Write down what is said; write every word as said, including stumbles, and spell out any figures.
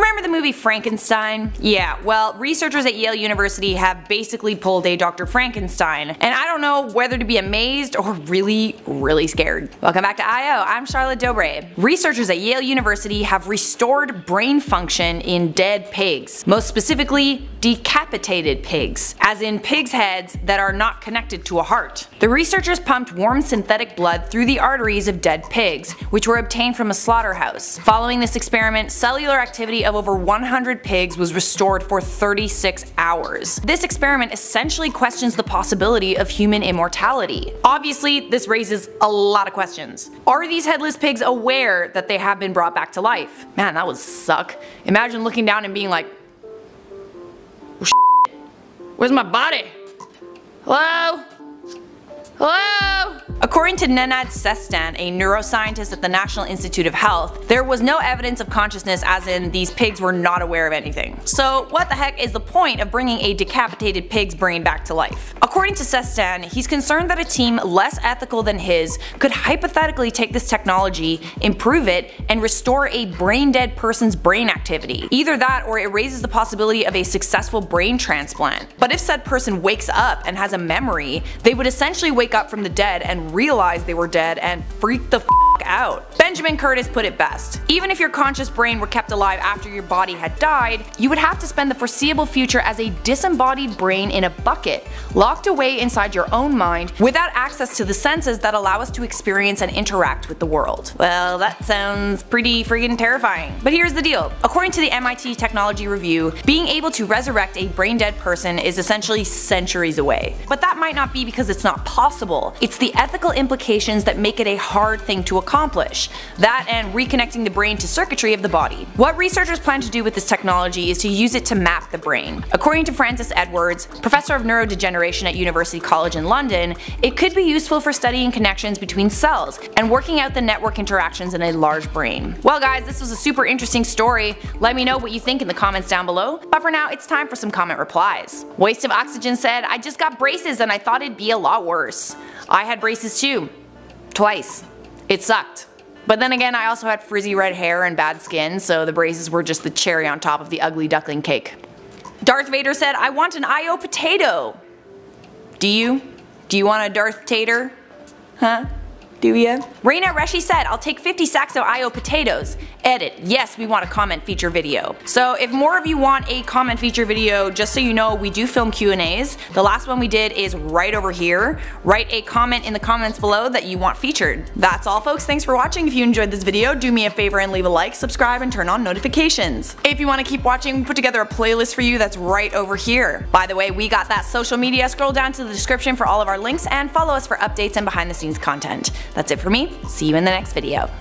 Remember the movie Frankenstein? Yeah, well, researchers at Yale University have basically pulled a Doctor Frankenstein, and I don't know whether to be amazed or really, really scared. Welcome back to I O, I'm Charlotte Dobre. Researchers at Yale University have restored brain function in dead pigs, most specifically decapitated pigs, as in pigs' heads that are not connected to a heart. The researchers pumped warm synthetic blood through the arteries of dead pigs, which were obtained from a slaughterhouse. Following this experiment, cellular activity of over one hundred pigs was restored for thirty-six hours. This experiment essentially questions the possibility of human immortality. Obviously, this raises a lot of questions. Are these headless pigs aware that they have been brought back to life? Man, that would suck. Imagine looking down and being like, oh, shit. Where's my body? Hello? Hello? According to Nenad Sestan, a neuroscientist at the National Institute of Health, there was no evidence of consciousness, as in these pigs were not aware of anything. So what the heck is the point of bringing a decapitated pig's brain back to life? According to Sestan, he's concerned that a team less ethical than his could hypothetically take this technology, improve it, and restore a brain-dead person's brain activity. Either that or it raises the possibility of a successful brain transplant. But if said person wakes up and has a memory, they would essentially wake up from the dead and realize they were dead and freak the f out. Benjamin Curtis put it best: even if your conscious brain were kept alive after your body had died, you would have to spend the foreseeable future as a disembodied brain in a bucket, locked away inside your own mind, without access to the senses that allow us to experience and interact with the world. Well, that sounds pretty friggin' terrifying. But here's the deal. According to the M I T Technology Review, being able to resurrect a brain-dead person is essentially centuries away. But that might not be because it's not possible. It's the ethical implications that make it a hard thing to accomplish. That and reconnecting the brain to circuitry of the body. What researchers plan to do with this technology is to use it to map the brain. According to Francis Edwards, professor of neurodegeneration at University College in London, it could be useful for studying connections between cells and working out the network interactions in a large brain. Well guys, this was a super interesting story. Let me know what you think in the comments down below, but for now it's time for some comment replies. Waste of Oxygen said, I just got braces and I thought it'd be a lot worse. I had braces too. Twice. It sucked. But then again, I also had frizzy red hair and bad skin, so the braces were just the cherry on top of the ugly duckling cake. Darth Vader said, I want an I O potato. Do you? Do you want a Darth Tater? Huh? Do ya? Raina Reshi said, I'll take fifty sacks of I O potatoes. Edit, yes, we want a comment feature video. So if more of you want a comment feature video, just so you know, we do film Q and A's. The last one we did is right over here. Write a comment in the comments below that you want featured. That's all folks, thanks for watching. If you enjoyed this video, do me a favor and leave a like, subscribe, and turn on notifications. If you want to keep watching, we put together a playlist for you that's right over here. By the way, we got that social media, scroll down to the description for all of our links and follow us for updates and behind the scenes content. That's it for me, see you in the next video.